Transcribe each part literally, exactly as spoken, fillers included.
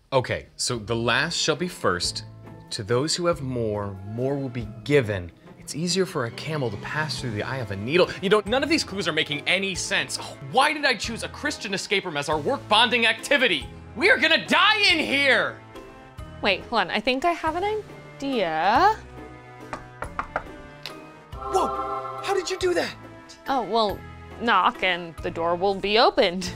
Okay, so the last shall be first. To those who have more, more will be given. It's easier for a camel to pass through the eye of a needle. You know, none of these clues are making any sense. Why did I choose a Christian escape room as our work bonding activity? We are gonna die in here! Wait, hold on, I think I have an idea. Whoa, how did you do that? Oh, well, knock and the door will be opened.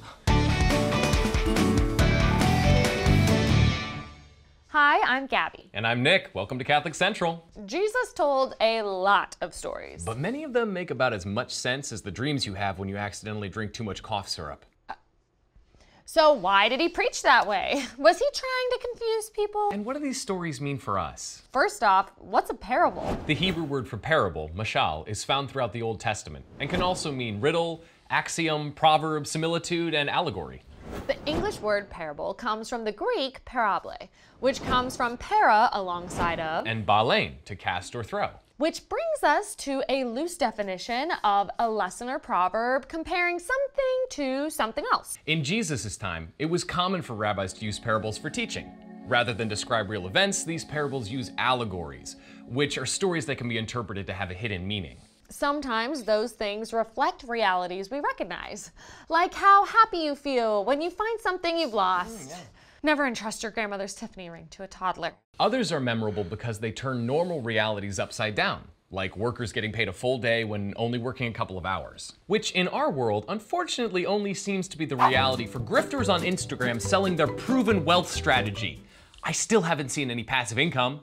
Hi, I'm Gabby. And I'm Nick. Welcome to Catholic Central. Jesus told a lot of stories. But many of them make about as much sense as the dreams you have when you accidentally drink too much cough syrup. Uh, so why did he preach that way? Was he trying to confuse people? And what do these stories mean for us? First off, what's a parable? The Hebrew word for parable, mashal, is found throughout the Old Testament and can also mean riddle, axiom, proverb, similitude, and allegory. The English word parable comes from the Greek parable, which comes from para alongside of, and balein, to cast or throw. Which brings us to a loose definition of a lesson or proverb comparing something to something else. In Jesus' time, it was common for rabbis to use parables for teaching. Rather than describe real events, these parables use allegories, which are stories that can be interpreted to have a hidden meaning. Sometimes those things reflect realities we recognize, like how happy you feel when you find something you've lost. Oh, yeah. Never entrust your grandmother's Tiffany ring to a toddler. Others are memorable because they turn normal realities upside down, like workers getting paid a full day when only working a couple of hours. Which in our world, unfortunately, only seems to be the reality for grifters on Instagram selling their proven wealth strategy. I still haven't seen any passive income.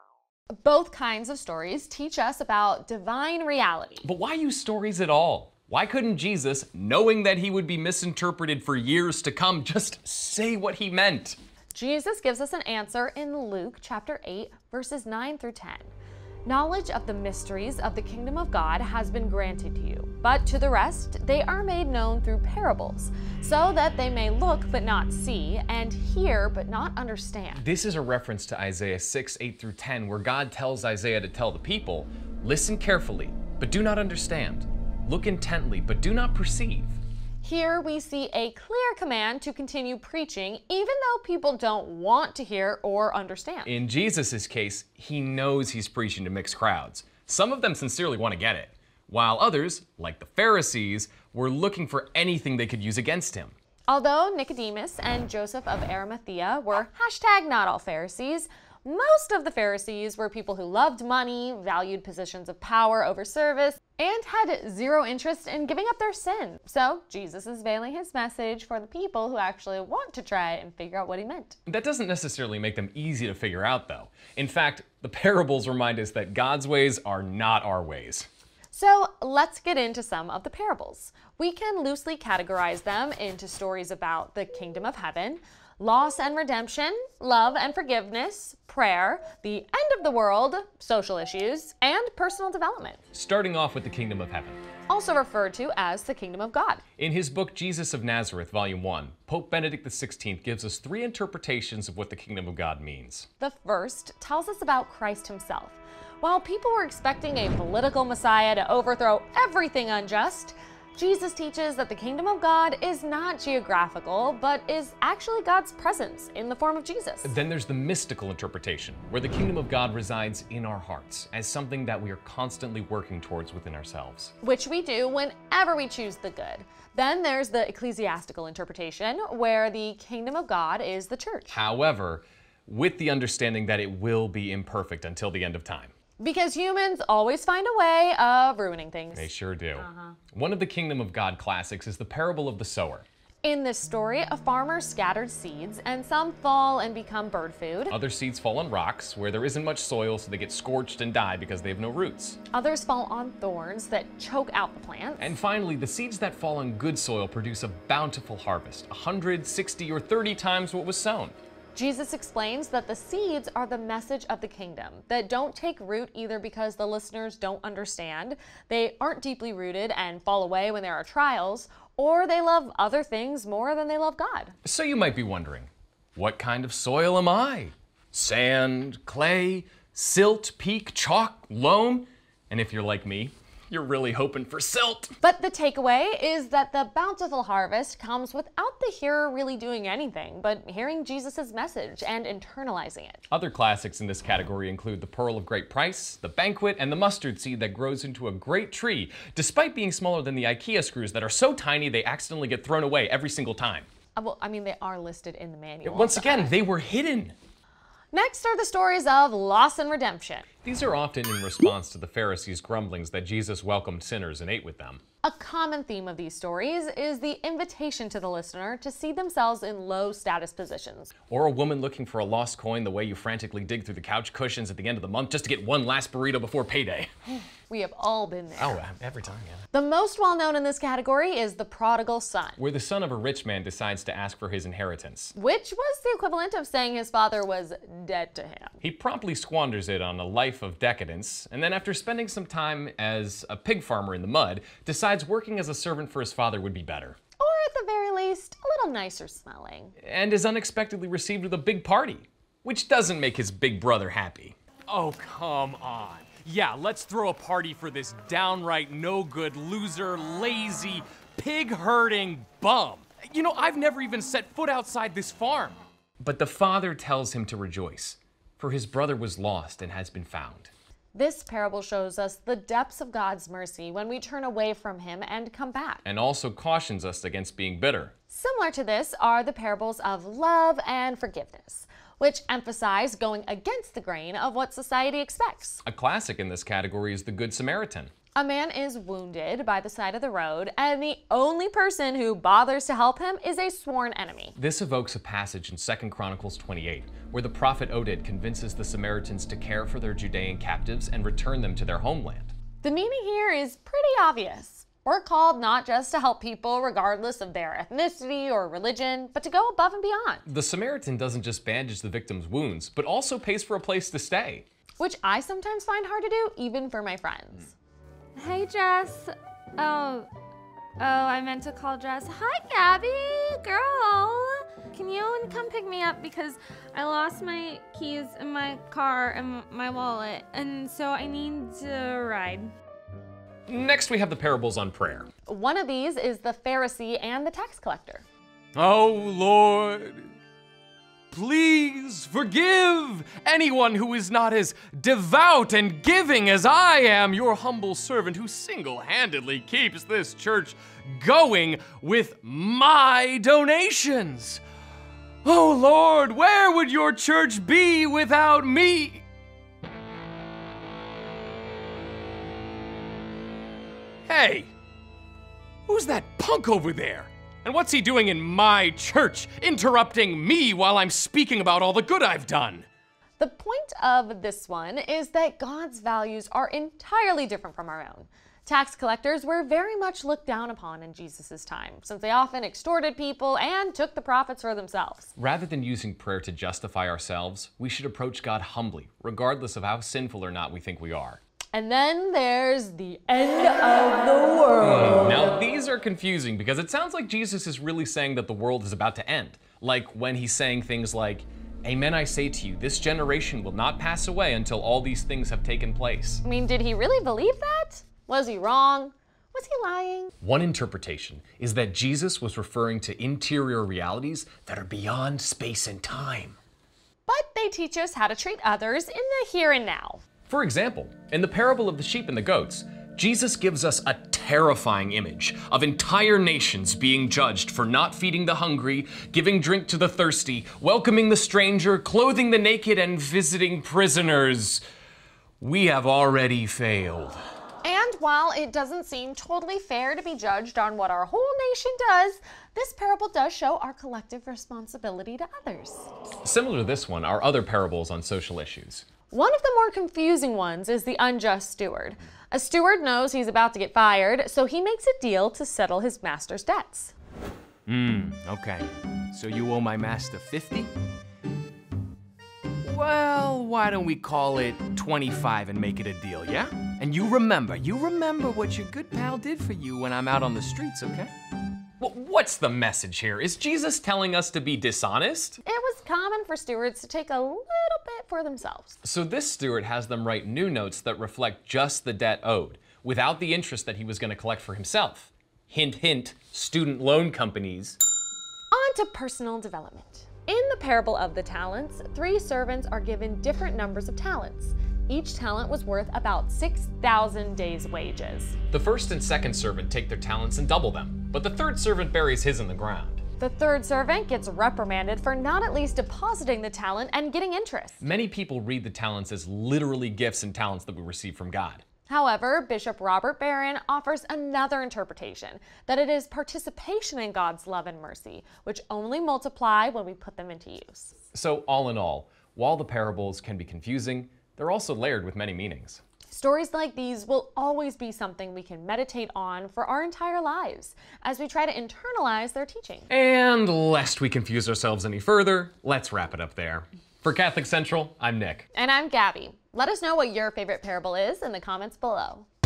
Both kinds of stories teach us about divine reality. But why use stories at all? Why couldn't Jesus, knowing that he would be misinterpreted for years to come, just say what he meant? Jesus gives us an answer in Luke chapter eight, verses nine through ten. Knowledge of the mysteries of the kingdom of God has been granted to you, but to the rest they are made known through parables, so that they may look but not see, and hear but not understand. This is a reference to Isaiah six, eight through ten, where God tells Isaiah to tell the people, listen carefully, but do not understand. Look intently, but do not perceive. Here we see a clear command to continue preaching, even though people don't want to hear or understand. In Jesus' case, he knows he's preaching to mixed crowds. Some of them sincerely want to get it, while others, like the Pharisees, were looking for anything they could use against him. Although Nicodemus and Joseph of Arimathea were hashtag not all Pharisees, most of the Pharisees were people who loved money, valued positions of power over service, and had zero interest in giving up their sin. So Jesus is veiling his message for the people who actually want to try and figure out what he meant. That doesn't necessarily make them easy to figure out, though. In fact, the parables remind us that God's ways are not our ways. So let's get into some of the parables. We can loosely categorize them into stories about the kingdom of heaven, loss and redemption, love and forgiveness, prayer, the end of the world, social issues, and personal development. Starting off with the kingdom of heaven. Also referred to as the kingdom of God. In his book, Jesus of Nazareth, Volume one, Pope Benedict the sixteenth gives us three interpretations of what the kingdom of God means. The first tells us about Christ himself. While people were expecting a political Messiah to overthrow everything unjust, Jesus teaches that the kingdom of God is not geographical, but is actually God's presence in the form of Jesus. Then there's the mystical interpretation, where the kingdom of God resides in our hearts as something that we are constantly working towards within ourselves. Which we do whenever we choose the good. Then there's the ecclesiastical interpretation, where the kingdom of God is the church. However, with the understanding that it will be imperfect until the end of time. Because humans always find a way of ruining things. They sure do. Uh-huh. One of the Kingdom of God classics is the parable of the sower. In this story, a farmer scattered seeds, and some fall and become bird food. Other seeds fall on rocks where there isn't much soil, so they get scorched and die because they have no roots. Others fall on thorns that choke out the plants. And finally, the seeds that fall on good soil produce a bountiful harvest, one hundred, sixty, or thirty times what was sown. Jesus explains that the seeds are the message of the kingdom that don't take root either because the listeners don't understand, they aren't deeply rooted and fall away when there are trials, or they love other things more than they love God. So you might be wondering, what kind of soil am I? Sand, clay, silt, peat, chalk, loam? And if you're like me, You're really hoping for silt. But the takeaway is that the bountiful harvest comes without the hearer really doing anything but hearing Jesus' message and internalizing it. Other classics in this category include The Pearl of Great Price, The Banquet, and the mustard seed that grows into a great tree, despite being smaller than the IKEA screws that are so tiny they accidentally get thrown away every single time. Uh, well, I mean, they are listed in the manual. Once again, they were hidden. Next are the stories of loss and redemption. These are often in response to the Pharisees' grumblings that Jesus welcomed sinners and ate with them. A common theme of these stories is the invitation to the listener to see themselves in low status positions. Or a woman looking for a lost coin the way you frantically dig through the couch cushions at the end of the month just to get one last burrito before payday. We have all been there. Oh, every time, yeah. The most well-known in this category is the Prodigal Son, Where the son of a rich man decides to ask for his inheritance. which was the equivalent of saying his father was dead to him. He promptly squanders it on a life of decadence, and then after spending some time as a pig farmer in the mud, decides working as a servant for his father would be better. Or at the very least, a little nicer smelling. And is unexpectedly received with a big party, which doesn't make his big brother happy. Oh, come on. Yeah, let's throw a party for this downright no-good, loser, lazy, pig-herding bum. You know, I've never even set foot outside this farm. But the father tells him to rejoice, for his brother was lost and has been found. This parable shows us the depths of God's mercy when we turn away from him and come back. And also cautions us against being bitter. Similar to this are the parables of love and forgiveness, which emphasize going against the grain of what society expects. A classic in this category is the Good Samaritan. A man is wounded by the side of the road, and the only person who bothers to help him is a sworn enemy. This evokes a passage in Second Chronicles twenty-eight, where the prophet Oded convinces the Samaritans to care for their Judean captives and return them to their homeland. The meaning here is pretty obvious. We're called not just to help people regardless of their ethnicity or religion, but to go above and beyond. The Samaritan doesn't just bandage the victim's wounds, but also pays for a place to stay. Which I sometimes find hard to do, even for my friends. Hey, Jess. Oh, oh, I meant to call Jess. Hi, Gabby, girl. Can you come pick me up because I lost my keys in my car and my wallet, and so I need to ride. Next, we have the parables on prayer. One of these is the Pharisee and the tax collector. Oh, Lord, please forgive anyone who is not as devout and giving as I am, your humble servant who single-handedly keeps this church going with my donations. Oh, Lord, where would your church be without me? Hey, who's that punk over there? And what's he doing in my church, interrupting me while I'm speaking about all the good I've done? The point of this one is that God's values are entirely different from our own. Tax collectors were very much looked down upon in Jesus' time, since they often extorted people and took the profits for themselves. Rather than using prayer to justify ourselves, we should approach God humbly, regardless of how sinful or not we think we are. And then there's the end of the world. Now, these are confusing because it sounds like Jesus is really saying that the world is about to end. Like when he's saying things like, "Amen, I say to you, this generation will not pass away until all these things have taken place." I mean, did he really believe that? Was he wrong? Was he lying? One interpretation is that Jesus was referring to interior realities that are beyond space and time. But they teach us how to treat others in the here and now. For example, in the parable of the sheep and the goats, Jesus gives us a terrifying image of entire nations being judged for not feeding the hungry, giving drink to the thirsty, welcoming the stranger, clothing the naked, and visiting prisoners. We have already failed. And while it doesn't seem totally fair to be judged on what our whole nation does, this parable does show our collective responsibility to others. Similar to this one are other parables on social issues. One of the more confusing ones is the unjust steward. A steward knows he's about to get fired, so he makes a deal to settle his master's debts. Hmm, okay. So you owe my master fifty? Well, why don't we call it twenty-five and make it a deal, yeah? And you remember, you remember what your good pal did for you when I'm out on the streets, okay? Well, what's the message here? Is Jesus telling us to be dishonest? It was common for stewards to take a little bit for themselves. So this steward has them write new notes that reflect just the debt owed, without the interest that he was going to collect for himself. Hint, hint, student loan companies. On to personal development. In the parable of the talents, three servants are given different numbers of talents. Each talent was worth about six thousand days' wages. The first and second servant take their talents and double them, but the third servant buries his in the ground. The third servant gets reprimanded for not at least depositing the talent and getting interest. Many people read the talents as literally gifts and talents that we receive from God. However, Bishop Robert Barron offers another interpretation, that it is participation in God's love and mercy, which only multiply when we put them into use. So all in all, while the parables can be confusing, they're also layered with many meanings. Stories like these will always be something we can meditate on for our entire lives as we try to internalize their teaching. And lest we confuse ourselves any further, let's wrap it up there. For Catholic Central, I'm Nick. And I'm Gabby. Let us know what your favorite parable is in the comments below.